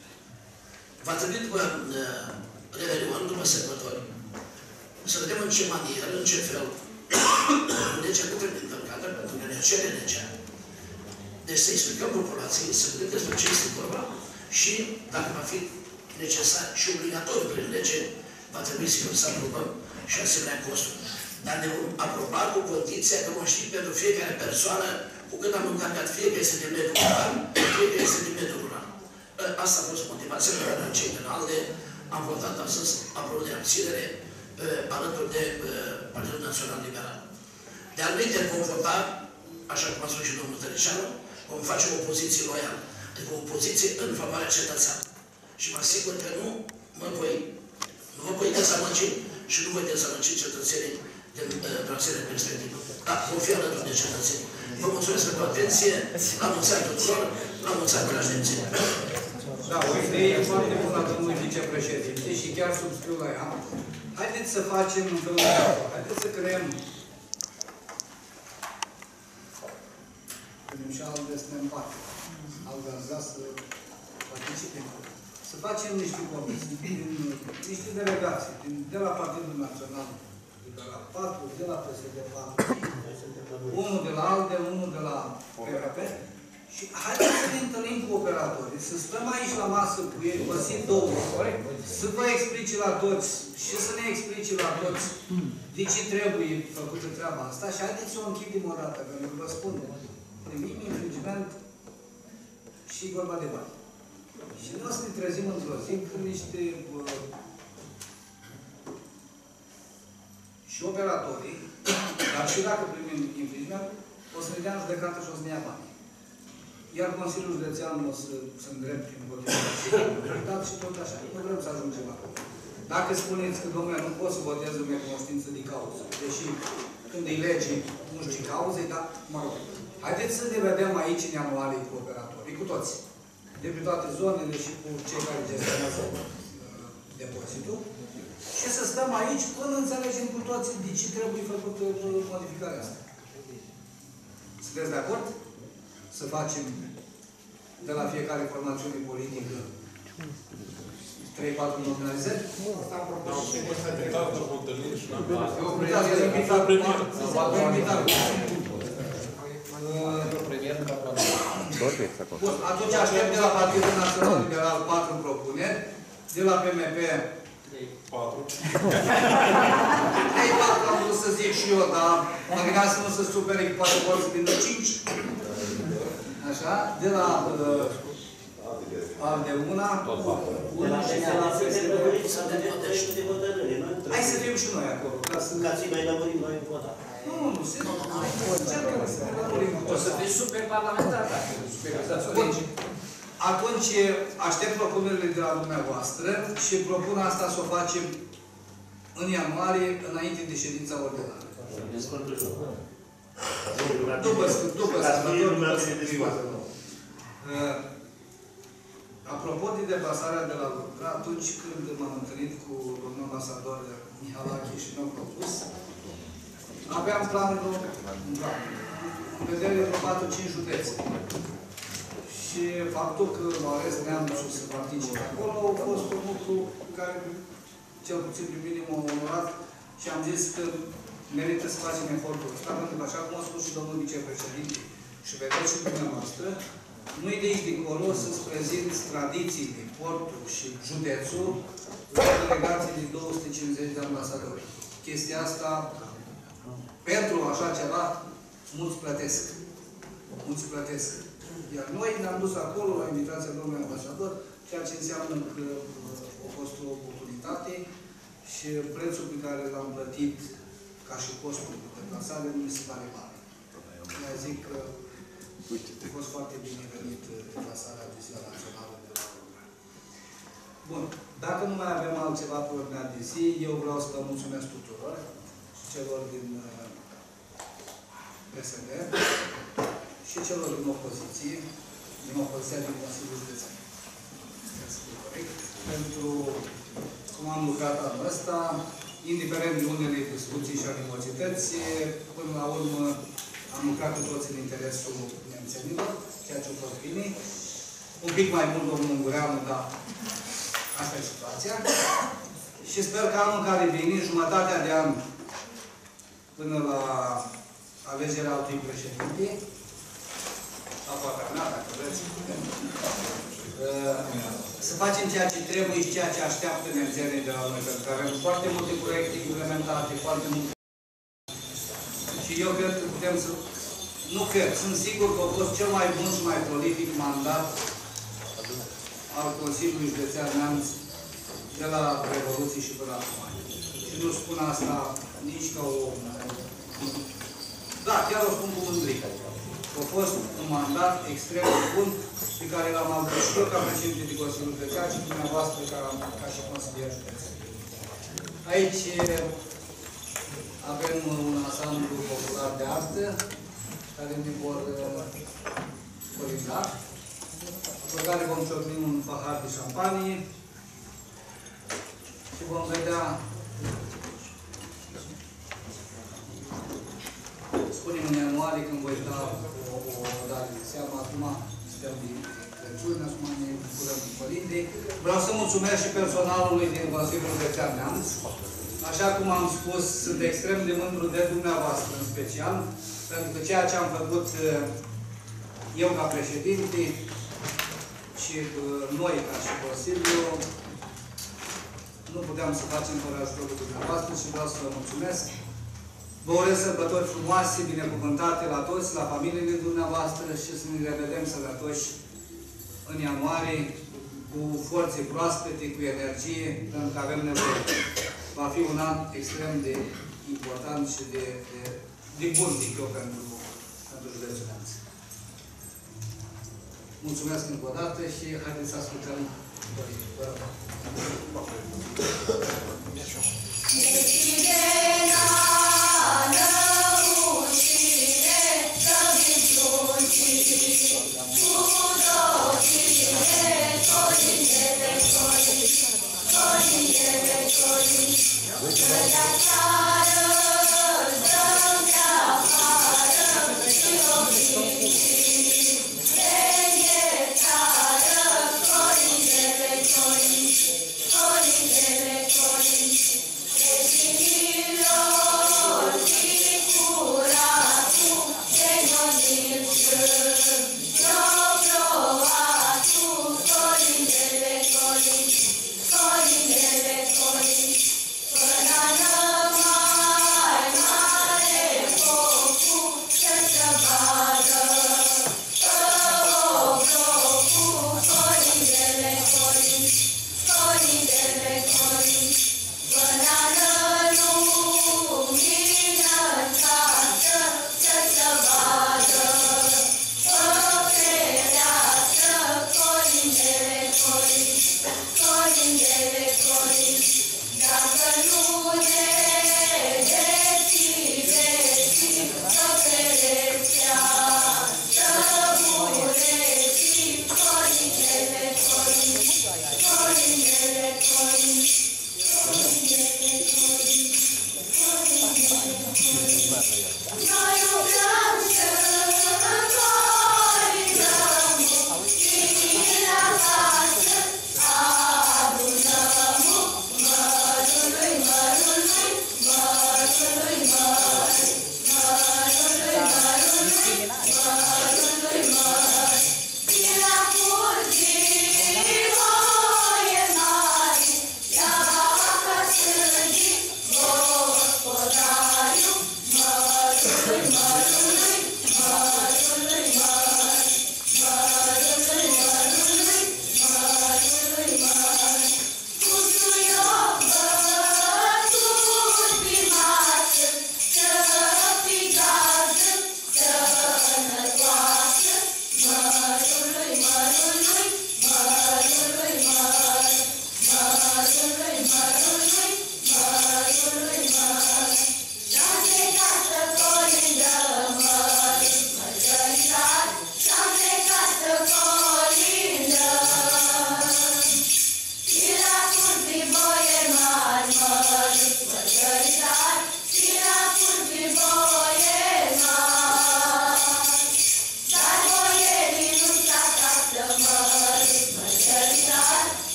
Va trebui după Revelion, după sărbători, să vedem în ce manieră, în ce fel legea nu trebuie încălcată, pentru că ne cere legea. Deci să explicăm populației, să vedem despre ce este vorba și, dacă va fi necesar și obligatoriu prin lege, va trebui sigur să aprobăm și asemenea costuri. Dar ne vom aproba cu condiția că vom ști pentru fiecare persoană cu cât am încărcat, fie că este din mediul rural, fie că este din mediul rural. Asta a fost motivația pe care cei de la ALDE am votat astăzi apropo de abținere alături de Partidul Național Liberal. De anumite vom vota, așa cum a spus și domnul Tăricianu, vom face o opoziție loială, adică o opoziție în favoarea cetățeanului. Și mă asigur că nu mă voi, nu vă voi dezamăgi și nu voi dezamăgi cetățenii din trasele respectivă. Dar vom fi alături de cetățeni. Vă mulțumesc pentru atenție, la mulți ani tuturor, la mulți ani, dragi nemții.
Da, o idee foarte bună a domnului vicepreședinte și chiar subscriu la ea. Haideți să facem în felul următor. Haideți să creăm punem și ALDE să ne împarte. ALDE ați vrea să participe. Să facem niște comisii, niște delegații, de la Partidul Național Liberal patru, de la P S D patru, unul de la ALDE, unul de la P R P. Și haideți să ne întâlnim cu operatorii, să stăm aici la masă cu ei, păsit două ore, să vă explice la toți și să ne explice la toți de ce trebuie făcută treaba asta și haideți să o închidem o dată, pentru că vă spun, primim infringement și vorba de bani. Și noi o să ne trezim într-o zi cu niște uh, și operatorii, dar și dacă primim infringement, o să ne dea în judecată și o să ne ia bani. Iar Consiliul Județean o să se îndrepte împotriva și tot așa. Nu vrem să ajungem acolo. Dacă spuneți că, domnule, nu pot să votez în recunoștință de cauză, deși când îi lege, nu știu ce cauze, dar, mă rog, haideți să ne vedem aici în ianuarie cu operatorii, cu toți. De pe toate zonele și cu cei care gestionează uh, depozitul. Și să stăm aici până înțelegem cu toți de ce trebuie făcută modificarea asta. Sunteți de acord? Să facem de la fiecare formațiune politică trei patru nominalizări?
Asta am propus
Am
și
fost invitat la o întâlnire și n-am
Eu invitat, el invitat. Eu invitat. Bun, atunci aștept de la Partidul Național Liberal patru propuneri, de la P M P
patru.
trei patru am vrut să zic și eu, dar mă gândeam să nu se supere, poate vor să vină cinci. Așa, de la al de una, una și de la P S D. Hai să fim și noi acolo, ca să...
Ca să mai lămurim noi încă o dată.
Nu, nu, se nu, încercăm să ne lămurim.
O să fii super parlamentar, dacă
Bun. Atunci aștept propunerile de la dumneavoastră și propun asta să o facem în ianuarie, înainte de ședința ordinară. După, după sărbători, după sărbători. Apropo de deplasarea de la Londra, atunci când m-am întâlnit cu domnul ambasador Mihalache și mi-am propus, aveam planul în vedere de patru cinci județe. Și faptul că Loarez Neamțul să participe acolo a fost un lucru care, cel puțin pe mine, m-a onorat și am zis că merită să facem efortul ăsta, pentru că, așa cum a spus și domnul vicepreședinte, și vedeți și dumneavoastră, nu-i de aici dincolo să-ți prezinți tradițiile, portul și județul la o delegație de două sute cincizeci de ambasadori. Chestia asta, pentru așa ceva, mulți plătesc. Mulți plătesc. Iar noi ne-am dus acolo la invitația domnului ambasador, ceea ce înseamnă că a fost o oportunitate și prețul pe care l-am plătit ca și costul de deplasare nu mi se pare mare. Eu zic că a fost foarte bine venit deplasarea de ziua națională de la Londra. Bun. Dacă nu mai avem altceva pe ordinea de zi, eu vreau să vă mulțumesc tuturor, celor din P S D și celor din opoziție, din opoziția din Consiliul Județean. Pentru cum am lucrat anul ăsta, indiferent de unele discuții și animozități, până la urmă am lucrat cu toți în interesul nemțenilor, ceea ce a fost bine. Un pic mai mult domnul Ungureanu, dar asta e situația. Și sper că anul care vine, jumătatea de an, până la alegerea altui președinte, la poate mea, dacă vreți, să facem ceea ce trebuie și ceea ce așteaptă nemțenii de la noi, pentru că avem foarte multe proiecte implementate, foarte multe. Și eu cred că putem să... Nu cred, sunt sigur că a fost cel mai bun și mai prolific mandat al Consiliului Județean Neamț de la Revoluție și până acum. Și nu spun asta nici ca o... Da, chiar o spun cu mândrie. A fost un mandat extrem de bun pe care l-am avut și eu ca președinte de Consiliul Județean și dumneavoastră ca, ca și consilier județean. Aici avem un ansamblu popular de artă care ne vor colinda, după care vom ciocni un pahar de șampanie și vom vedea, spunem în ianuarie când voi da o, o dare de seamă, acum suntem de Crăciun, acum ne bucurăm de părinte. Vreau să mulțumesc și personalului din Consiliul Județean Neamț. Așa cum am spus, sunt extrem de mândru de dumneavoastră în special, pentru că ceea ce am făcut eu ca președinte și noi ca și Consiliu, nu puteam să facem fără ajutorul dumneavoastră și vreau să vă mulțumesc. Vă urez sărbători frumoase, binecuvântate la toți, la familiile dumneavoastră și să ne revedem sănătoși în ianuarie, cu forțe proaspete, cu energie, pentru că avem nevoie. Va fi un an extrem de important și de, de, de bun, zic eu, pentru, pentru județul Neamț. Mulțumesc încă o dată și haideți să ascultăm Dorin. Vă rog.
Thank you.